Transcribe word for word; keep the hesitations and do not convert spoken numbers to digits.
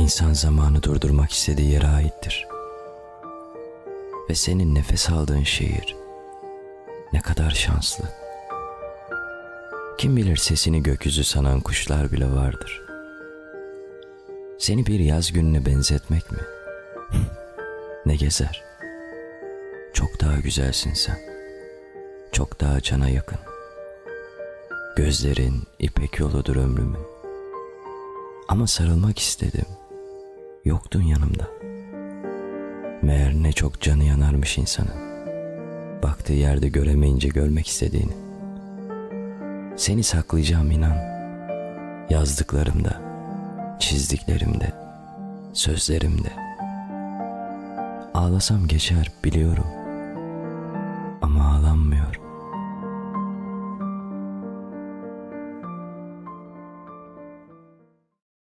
İnsan zamanı durdurmak istediği yere aittir. Ve senin nefes aldığın şehir ne kadar şanslı. Kim bilir sesini gökyüzü sanan kuşlar bile vardır. Seni bir yaz gününe benzetmek mi? Ne gezer? Çok daha güzelsin sen. Çok daha cana yakın. Gözlerin ipek yoludur ömrümün. Ama sarılmak istedim. Yoktun yanımda. Meğer ne çok canı yanarmış insanın. Baktığı yerde göremeyince görmek istediğini. Seni saklayacağım inan. Yazdıklarımda, çizdiklerimde, sözlerimde. Ağlasam geçer biliyorum.